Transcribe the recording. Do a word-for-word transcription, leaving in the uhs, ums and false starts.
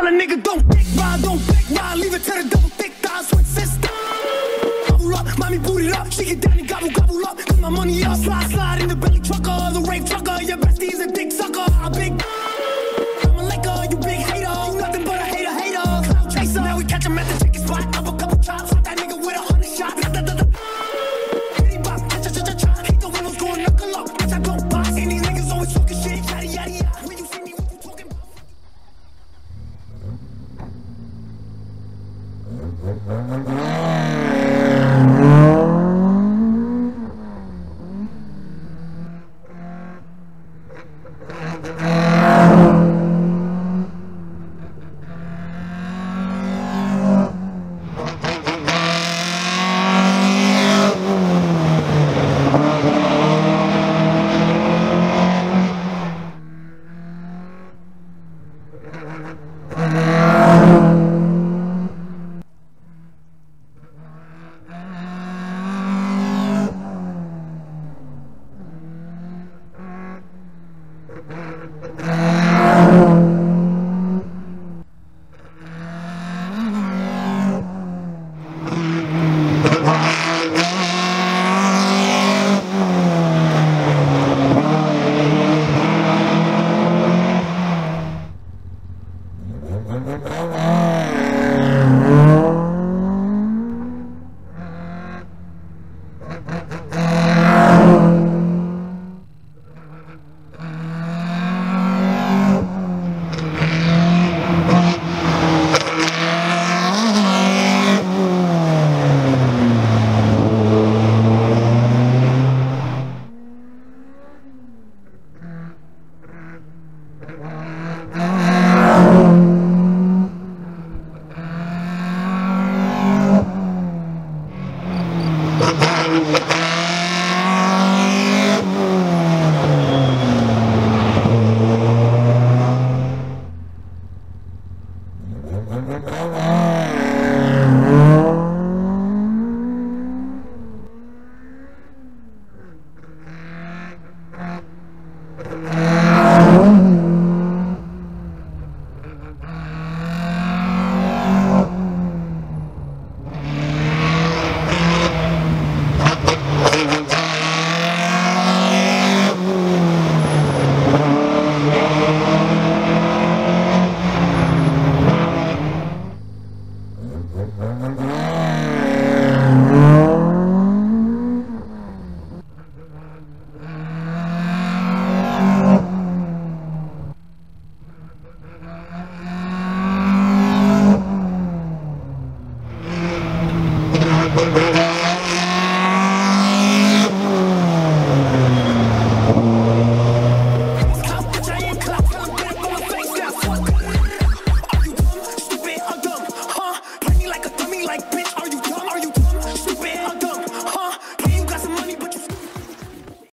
a nigga don't dick ride, don't dick ride, leave it to the double thick thighs, switch system. Bubble up, mommy boot it up, she get down and gobble, gobble up, put my money up, slide, slide in the belly trucker, the rape trucker, your bestie's a dick sucker, a big I'm a liquor, you big hater, you nothing but a hater, hater, cloud chaser, now we catch him at the chicken spot, up a couple chops, hit that nigga with a hundred shots, da da da da. Hitty bop, cha cha cha cha cha, hit the windows going knuckle up, bitch I don't box, and these niggas always talking shit, yada yada yada, when you see me, what you talking about? Thank you.